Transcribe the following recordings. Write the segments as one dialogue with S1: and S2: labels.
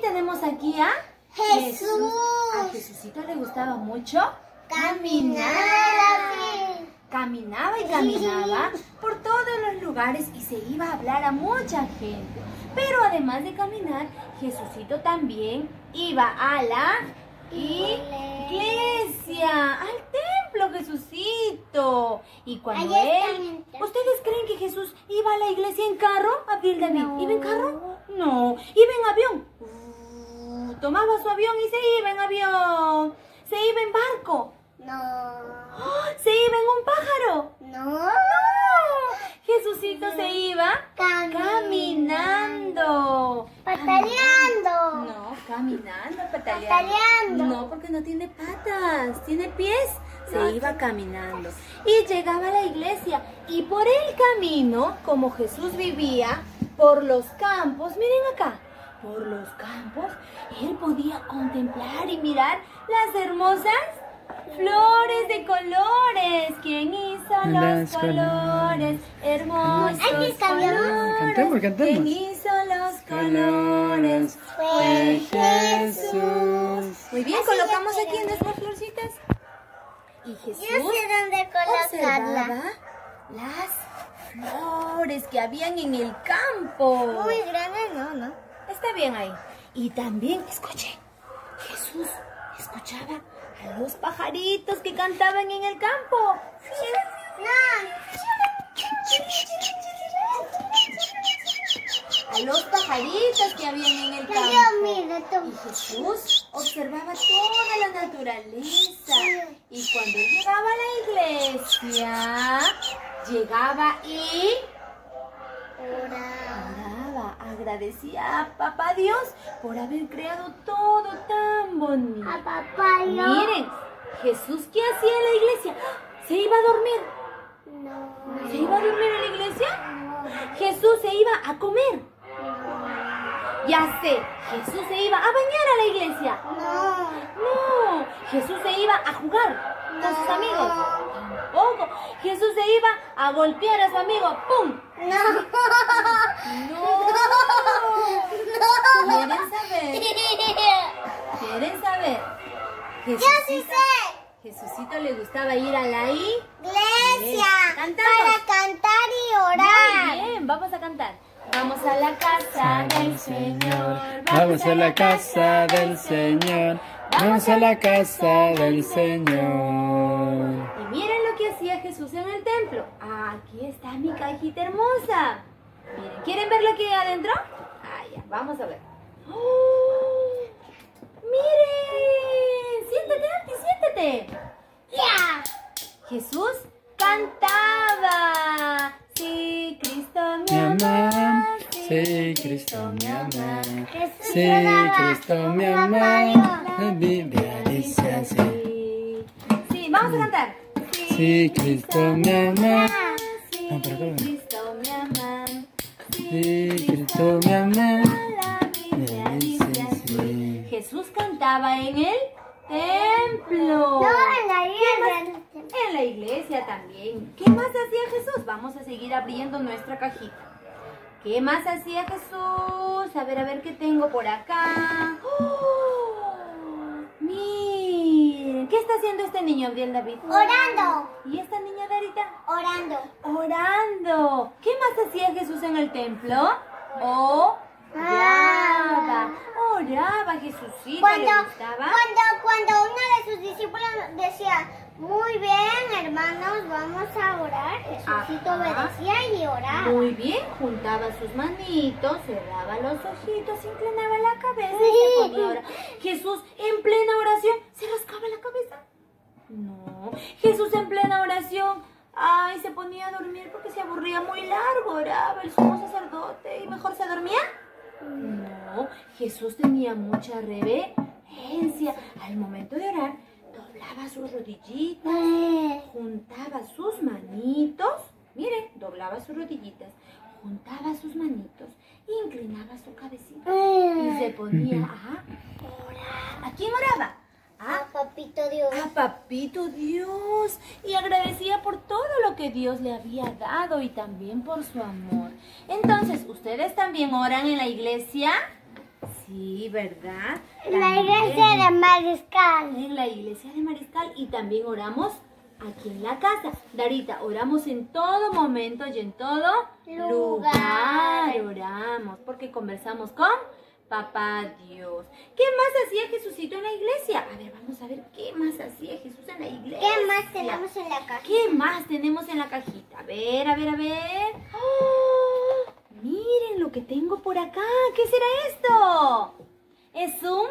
S1: tenemos aquí a
S2: Jesús.
S1: A Jesucito le gustaba mucho
S2: Caminar.
S1: Caminaba y caminaba por todos los lugares y se iba a hablar a mucha gente. Pero además de caminar, Jesucito también iba a la iglesia, al templo, Jesucito. Y cuando ¿ustedes creen que Jesús iba a la iglesia en carro, Abdiel David?
S2: No.
S1: ¿Iba en carro? No, iba en avión. Tomaba su avión y se iba en avión. Se iba en barco.
S2: No.
S1: ¿Se iba en un pájaro?
S2: No.
S1: Jesucito se iba caminando.
S2: Pataleando.
S1: No, caminando, pataleando.
S2: Pataleando.
S1: No, porque no tiene patas, tiene pies. Se iba caminando. Y llegaba a la iglesia. Y por el camino, como Jesús vivía por los campos, miren acá, por los campos, él podía contemplar y mirar las hermosas flores de colores. ¿Quién hizo los colores? Hermosos colores.
S2: Cantemos.
S1: ¿Quién hizo los colores?
S2: Fue Jesús.
S1: Muy bien, colocamos aquí en nuestras florcitas. Y Jesús
S2: Yo sé dónde colocarla.
S1: observaba las flores que habían en el campo.
S2: Muy grande, no.
S1: Está bien ahí. Y también, escuche, Jesús escuchaba a los pajaritos que cantaban en el campo. A los pajaritos que habían en el campo. Y Jesús observaba toda la naturaleza. Y cuando él llegaba a la iglesia, llegaba y oraba, agradecía a Papá Dios por haber creado todo tan bonito.
S2: A papá yo.
S1: Miren, Jesús, ¿qué hacía en la iglesia? ¿Se iba a dormir?
S2: No.
S1: ¿Se iba a dormir en la iglesia? Jesús se iba a comer. Ya sé, Jesús se iba a bañar a la iglesia. No, Jesús se iba a jugar con sus amigos. Tampoco. Jesús se iba a golpear a su amigo. ¡Pum! No. ¿Quieren saber? ¿Quieren saber?
S2: Yo sí sé.
S1: Jesucito le gustaba ir a la
S2: Iglesia.
S1: Cantamos.
S2: Para cantar y orar.
S1: Muy bien, vamos a cantar. Vamos a la casa del Señor.
S3: Vamos a la casa del Señor. Vamos a la casa del Señor.
S1: Y miren lo que hacía Jesús en el templo. Aquí está mi cajita hermosa. Miren, ¿quieren ver lo que hay adentro? Ya, vamos a ver. ¡Oh! ¡Miren! Siéntate, Anti, siéntate.
S2: Ya.
S1: Jesús cantaba. Sí, Cristo me
S3: Mi
S1: ama.
S3: amor, sí, Cristo me ama. Sí,
S2: lloraba.
S3: Cristo me ama. La Biblia dice así.
S1: Sí, vamos a cantar.
S3: Sí, Cristo me ama.
S1: Sí,
S3: Ah, por acá.
S1: Cristo me ama.
S3: Sí, Cristo me ama.
S1: La Biblia dice
S3: Dice
S1: así.
S3: así.
S1: Jesús cantaba en el templo.
S2: No, en la iglesia.
S1: En la iglesia también. ¿Qué más hacía Jesús? Vamos a seguir abriendo nuestra cajita. ¿Qué más hacía Jesús? A ver qué tengo por acá. ¡Oh! Miren, ¿qué está haciendo este niño, Abdiel David?
S2: Orando.
S1: ¿Y esta niña, Darita?
S2: Orando.
S1: Orando. ¿Qué más hacía Jesús en el templo? Oraba, Jesucito. ¿Le gustaba?
S2: Cuando uno de sus discípulos decía, muy bien, hermanos, vamos a orar, Jesucito
S1: Ajá.
S2: obedecía y oraba.
S1: Muy bien, juntaba sus manitos, cerraba los ojitos, inclinaba la cabeza y se ponía a orar. Jesús en plena oración se rascaba la cabeza. No, Jesús en plena oración, se ponía a dormir porque se aburría muy largo, oraba el sumo sacerdote y mejor se dormía. No, Jesús tenía mucha reverencia. Al momento de orar, doblaba sus rodillitas, juntaba sus manitos. Miren, doblaba sus rodillitas, juntaba sus manitos, inclinaba su cabecita y se ponía a orar. ¿A quién oraba?
S2: A Papito Dios.
S1: A Papito Dios. Y agradecía por todo lo que Dios le había dado y también por su amor. Entonces, ¿ustedes también oran en la iglesia? Sí, ¿verdad?
S2: En la iglesia de Mariscal.
S1: En la iglesia de Mariscal y también oramos aquí en la casa. Darita, oramos en todo momento y en todo lugar. Oramos porque conversamos con Papá Dios. ¿Qué más hacía Jesucito en la iglesia? A ver, vamos a ver qué más hacía Jesús en la iglesia.
S2: ¿Qué más tenemos en la cajita?
S1: ¿Qué más tenemos en la cajita? A ver, a ver, a ver. ¡Oh! Miren lo que tengo por acá. ¿Qué será esto? Es un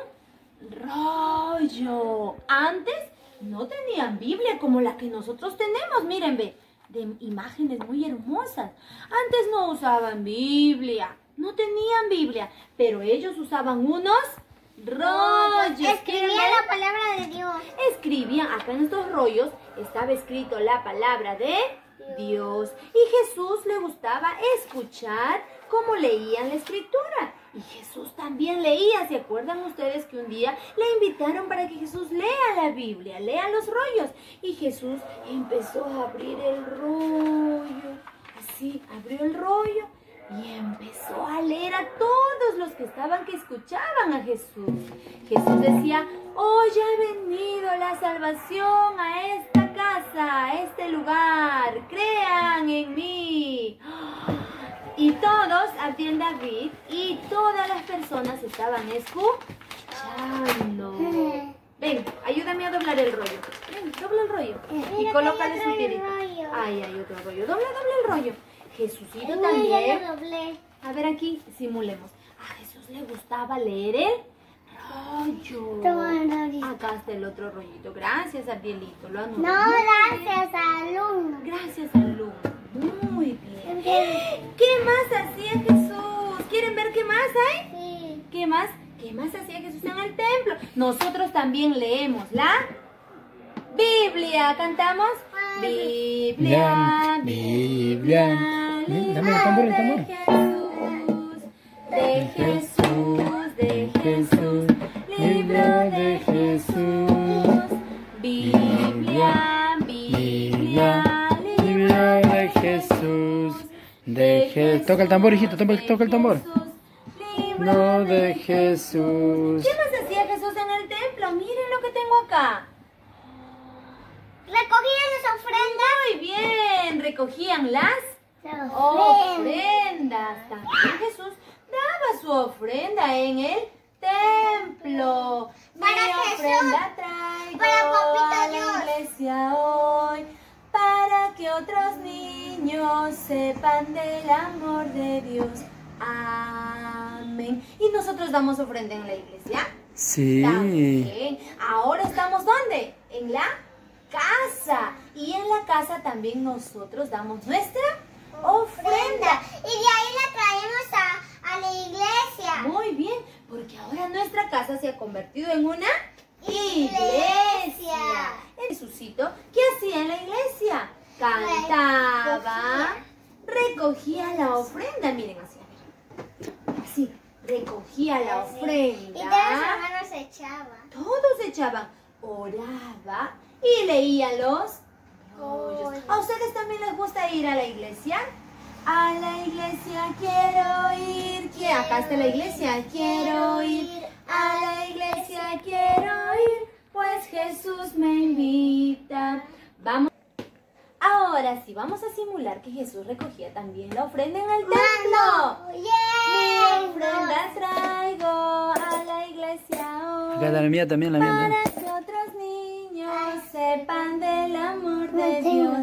S1: rollo. Antes no tenían Biblia como la que nosotros tenemos. Miren, ve, de imágenes muy hermosas. Antes no usaban Biblia. No tenían Biblia, pero ellos usaban unos rollos.
S2: Escribían la palabra de Dios.
S1: Escribían, acá en estos rollos estaba escrito la palabra de Dios. Y Jesús le gustaba escuchar cómo leían la escritura. Y Jesús también leía. ¿Se acuerdan ustedes que un día le invitaron para que Jesús lea la Biblia, lea los rollos? Y Jesús empezó a abrir el rollo. Así, abrió el rollo. Y empezó a leer a todos los que escuchaban a Jesús. Jesús decía, hoy ha venido la salvación a esta casa, a este lugar. Crean en mí. Y todos, Abdiel David y todas las personas estaban escuchando. Ven, ayúdame a doblar el rollo. Ven, dobla el rollo. Y colócale su tirita. Ay, hay otro rollo. Dobla el rollo. Jesucito también. A ver aquí, simulemos. A Jesús le gustaba leer el rollo. Acá está el otro rollito. Gracias, Ardielito. Lo anoto.
S2: No, gracias, alumno.
S1: Gracias, alumno. Muy bien. ¿Qué más hacía Jesús? ¿Quieren ver qué más hay?
S2: Sí.
S1: ¿Qué más? ¿Qué más hacía Jesús en el templo? Nosotros también leemos la Biblia. ¿Cantamos? Biblia, Biblia.
S3: Dame el tambor, el tambor.
S1: De Jesús, libro de Jesús. Biblia, Biblia,
S3: libro de Jesús. Toca el tambor, hijito, toca el tambor. Libro de Jesús.
S1: ¿Qué más hacía Jesús en el templo? Miren lo que tengo acá.
S2: Recogían las ofrendas.
S1: Muy bien, recogían las ofrendas. También Jesús daba su ofrenda en el templo.
S2: Para
S1: Mi
S2: Jesús,
S1: ofrenda traigo
S2: para Papito
S1: a la
S2: Dios.
S1: iglesia hoy, para que otros niños sepan del amor de Dios. Amén. ¿Y nosotros damos ofrenda en la iglesia?
S3: Sí.
S1: También. Ahora estamos ¿dónde? En la casa. Y en la casa también nosotros damos nuestra ofrenda.
S2: Y de ahí la traemos a la iglesia.
S1: Muy bien, porque ahora nuestra casa se ha convertido en una iglesia. El Jesucito, ¿qué hacía en la iglesia? Cantaba, recogía la ofrenda. Miren, así, recogía la ofrenda.
S2: Y todos los hermanos se echaban.
S1: Todos echaban, oraba y leía los rollos. ¿A ustedes también les gusta ir a la iglesia? A la iglesia quiero ir. Acá está la iglesia. Quiero ir. A la iglesia quiero ir, pues Jesús me invita. Vamos. Ahora sí, vamos a simular que Jesús recogía también la ofrenda en el templo. Mi ofrenda traigo a la iglesia hoy.
S3: Acá está la mía también, la mía también.
S1: Para que otros niños sepan del amor de Dios.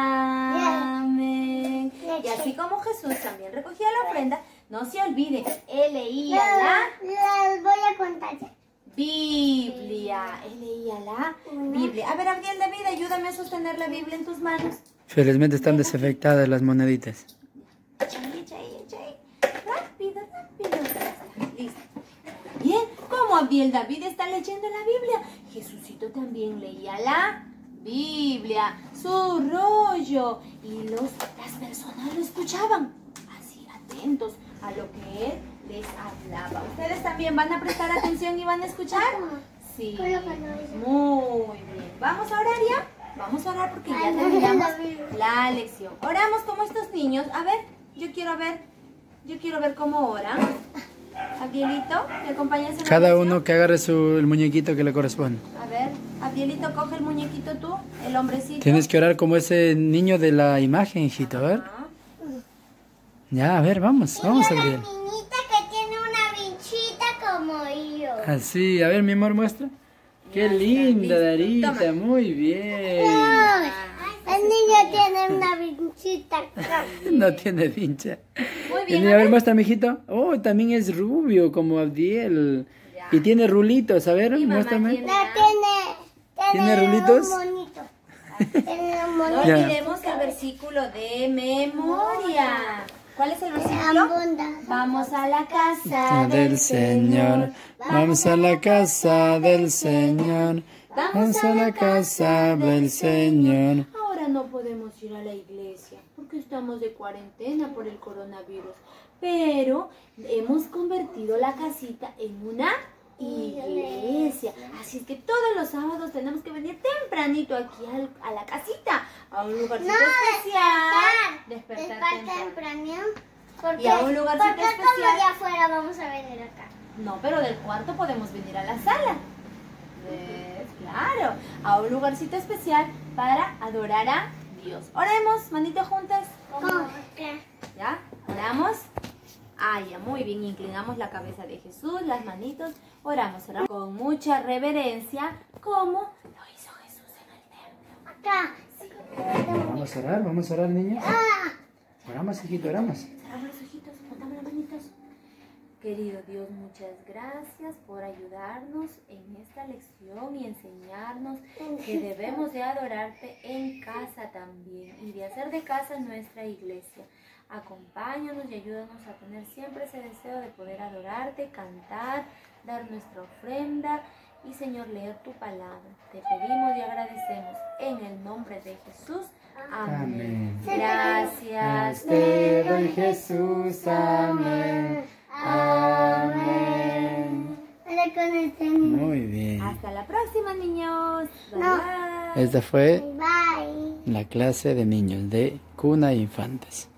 S1: Amén. Y así como Jesús también recogía la ofrenda, no se olvide, él leía la
S2: Les voy a contar ya.
S1: Biblia. Él leía la Biblia. A ver, Abdiel David, ayúdame a sostener la Biblia en tus manos.
S3: Felizmente están desafectadas las moneditas.
S1: Echa ahí. Rápido. Listo. Bien, como Abdiel David está leyendo la Biblia, Jesucito también leía la Biblia, su rollo. Y las personas lo escuchaban, así atentos a lo que él les hablaba. ¿Ustedes también van a prestar atención y van a escuchar? Sí. Muy bien. ¿Vamos a orar ya? Vamos a orar porque ya terminamos la lección. Oramos como estos niños. A ver, yo quiero ver cómo oran. Abdielito, ¿me acompañas en la
S3: Cada
S1: oración?
S3: uno que agarre el muñequito que le corresponde.
S1: A ver, Abdielito, coge el muñequito tú, el hombrecito.
S3: Tienes que orar como ese niño de la imagen, hijito, a ver.
S1: Ah,
S3: Ya, a ver, vamos,
S2: Y
S3: vamos,
S2: la
S3: Abdiel.
S2: niñita que tiene una vinchita como yo.
S3: Así, a ver, mi amor, muestra. Qué
S1: Ya,
S3: linda,
S1: listo.
S3: Darita,
S1: Toma.
S3: muy bien.
S2: El niño tiene una vinchita.
S3: No tiene pincha.
S1: Muy
S3: El
S1: bien,
S3: niño, a ver, muestra, mijito. Oh, también es rubio, como Abdiel.
S1: Ya.
S3: Y tiene rulitos, a ver,
S1: Mi mamá
S3: muéstrame.
S1: tiene-
S2: La
S3: ¿Tiene rulitos?
S2: un monito. Tiene un
S1: No
S2: monito.
S3: Ya.
S1: olvidemos el versículo de memoria. ¿Cuál es el versículo?
S2: Abundancia.
S1: Vamos a la casa
S3: Del Señor, vamos a la casa del Señor, vamos a la casa del Señor.
S1: Ahora no podemos ir a la iglesia porque estamos de cuarentena por el coronavirus, pero hemos convertido la casita en una iglesia. Así es que todos los sábados tenemos que venir tempranito aquí a la casita, a un lugarcito especial. Despertar temprano.
S2: Porque,
S1: Y a un lugarcito
S2: porque como
S1: especial.
S2: de afuera vamos a venir acá.
S1: No, pero del cuarto podemos venir a la sala. ¿Ves? Claro, a un lugarcito especial para adorar a Dios. Oremos, manito juntas.
S2: ¿Cómo? ¿Qué?
S1: ¿Ya? Oramos. Ah, ya, muy bien. Inclinamos la cabeza de Jesús, las manitos. Oramos con mucha reverencia, como lo hizo Jesús en el templo.
S2: Acá.
S3: Vamos a orar, niños.
S2: Ah.
S3: Oramos, hijito, oramos.
S1: Cerramos los ojitos, juntamos las manitos. Querido Dios, muchas gracias por ayudarnos en esta lección y enseñarnos que debemos de adorarte en casa también y de hacer de casa nuestra iglesia. Acompáñanos y ayúdanos a tener siempre ese deseo de poder adorarte, cantar, dar nuestra ofrenda y, Señor, leer tu palabra. Te pedimos y agradecemos en el nombre de Jesús. Amén.
S3: Amén.
S1: Gracias.
S3: Te doy, Jesús, amén. Amén.
S2: Hola con este niño.
S3: Muy bien.
S1: Hasta la próxima, niños. Bye,
S2: No.
S1: bye.
S3: Esta fue
S2: Bye.
S3: la clase de niños de Cuna Infantes.